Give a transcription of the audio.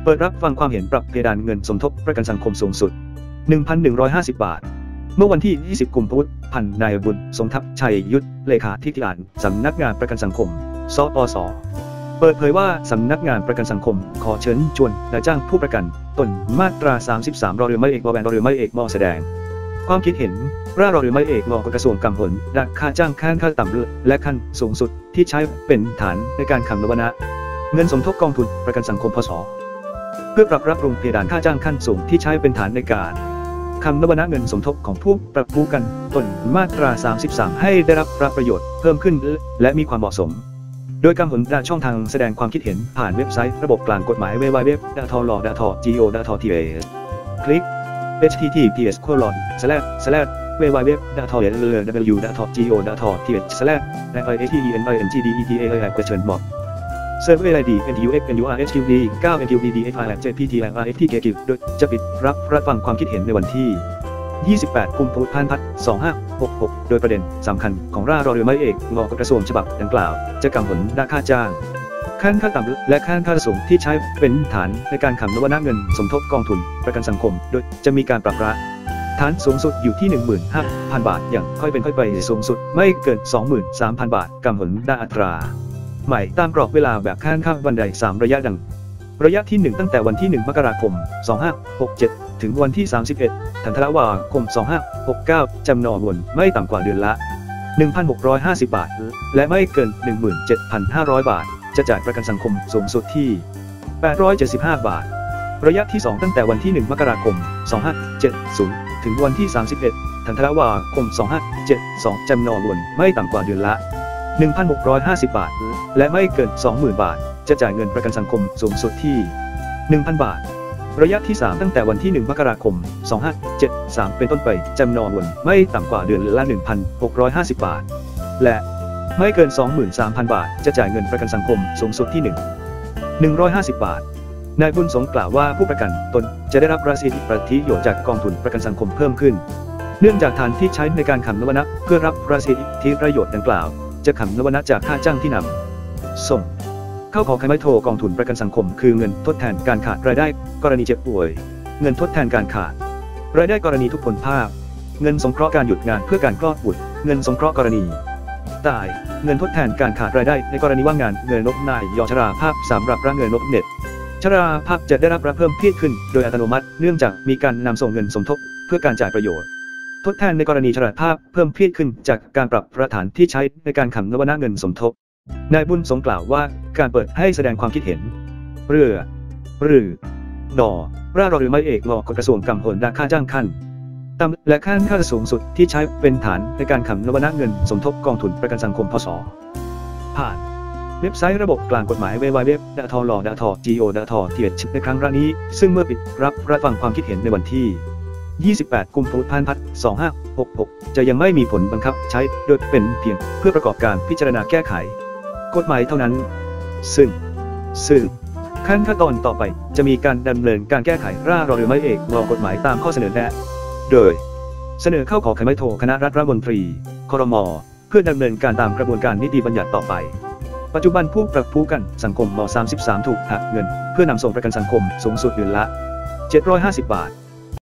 เปิดรับฟังความเห็นปรับเพดานเงินสมทบประกันสังคมสูงสุด 1,150 บาทเมื่อวันที่ 20 กุมภาพันธ์นายบุญสมทัพชัยยุทธเลขาธิการสำนักงานประกันสังคมสปส.เปิดเผยว่าสำนักงานประกันสังคมขอเชิญชวนนายจ้างผู้ประกันตนมาตรา 33 รอเรือไม่เอกวอแวนรอเรือไม่เอกมอแสดงความคิดเห็นร่ารอเรือไม่เอกงกระทรวงกำผลและค่าจ้างขั้นต่ำและขั้นสูงสุดที่ใช้เป็นฐานในการคำนวณเงินสมทบกองทุนประกันสังคมพศเพื่อปรับปรุงเพดานค่าจ้างขั้นสูงที่ใช้เป็นฐานในการคำนวณเงินสมทบของผู้ประกันตนมาตรา 33 ให้ได้รับประโยชน์เพิ่มขึ้นและมีความเหมาะสมโดยกำผลได้ช่องทางแสดงความคิดเห็นผ่านเว็บไซต์ระบบกลางกฎหมาย www.datalaw.go.th คลิก https://www.datalaw.go.th/ question mark Survey ID NTUX NURSQD 9 NTUDDFI JPT RFTK โดยจะปิดรับฟังความคิดเห็นในวันที่ 28 กุมภาพันธ์ 2566 โดยประเด็นสำคัญของร่ารอเรือไม่เอกงกระทรวงฉบับดังกล่าวจะกำผลด้านค่าจ้างขั้นค่าต่ำและขั้นค่าสูงที่ใช้เป็นฐานในการคำนวณเงินสมทบกองทุนประกันสังคมโดยจะมีการปรับฐานสูงสุดอยู่ที่ 15,000 บาทอย่างค่อยเป็นค่อยไปสูงสุดไม่เกิน 23,000 บาทกำผลด้านอัตราใหม่ตามกรอบเวลาแบบขั้นข้ามบันได3ระยะดังระยะที่1ตั้งแต่วันที่1มกราคม2567ถึงวันที่31ธันวาคม2569จำนวนไม่ต่ำกว่าเดือนละ 1,650 บาทและไม่เกิน 17,500 บาทจะจ่ายประกันสังคมสูงสุดที่875 บาทระยะที่2ตั้งแต่วันที่1มกราคม2570ถึงวันที่31ธันวาคม2572จำนวนไม่ต่ำกว่าเดือนละ 1,650 บาทและไม่เกิน 20,000 บาทจะจ่ายเงินประกันสังคมสูงสุดที่ 1,000 บาทระยะที่3ตั้งแต่วันที่1มกราคม2573เป็นต้นไปจำนวนไม่ต่ำกว่าเดือนละ 1,650 บาทและไม่เกิน 23,000 บาทจะจ่ายเงินประกันสังคมสูงสุดที่150 บาทนายบุญสงกล่าวว่าผู้ประกันตนจะได้รับสิทธิประโยชน์จากกองทุนประกันสังคมเพิ่มขึ้นเนื่องจากฐานที่ใช้ในการคำนวณเพื่อรับสิทธิประโยชน์ดังกล่าวจะคำนวณจากค่าจ้างที่นำส่งเข้าขอไขไม้โทกองทุนประกันสังคมคือเงินทดแทนการขาดรายได้กรณีเจ็บป่วยเงินทดแทนการขาดรายได้กรณีทุพพลภาพเงินสงเคราะห์การหยุดงานเพื่อการคลอดบุตรเงินสงเคราะห์กรณีตายเงินทดแทนการขาดรายได้ในกรณีว่างงานเงินลดนายชราภาพสำหรับเงินลดเน็ตชราภาพจะได้รับเพิ่มขึ้นโดยอัตโนมัติเนื่องจากมีการนำส่งเงินสมทบเพื่อการจ่ายประโยชน์ทดแทนในกรณีชราภาพเพิ่มขึ้นจากการปรับฐานที่ใช้ในการคำนวณเงินสมทบนายบุญสงกล่าวว่าการเปิดให้แสดงความคิดเห็นหรือร่ารอเรือไม่เอกงกระทรวงกำผลด้านค่าจ้างขั้นต่ำและขั้นค่าสูงสุดที่ใช้เป็นฐานในการคำนวณเงินสมทบกองทุนประกันสังคมพศผ่านเว็บไซต์ระบบกลางกฎหมาย www.datalaw.go.th ในครั้งนี้ซึ่งเมื่อปิดรับฟังความคิดเห็นในวันที่ 28 กุมภาพันธ์ 2566จะยังไม่มีผลบังคับใช้โดยเป็นเพียงเพื่อประกอบการพิจารณาแก้ไขกฎหมายเท่านั้นซึ่งขั้นตอนต่อไปจะมีการดำเนินการแก้ไขร่ารอเรือไม่เอกงกฎหมายตามข้อเสนอแนะโดยเสนอเข้าขอไขไม้โทคณะรัฐมนตรีครม.เพื่อดำเนินการตามกระบวนการนิติบัญญัติต่อไปปัจจุบันผู้ประกันสังคมม.33ถูกหักเงินเพื่อนำส่งประกันสังคมสูงสุดเดือนละ750 บาท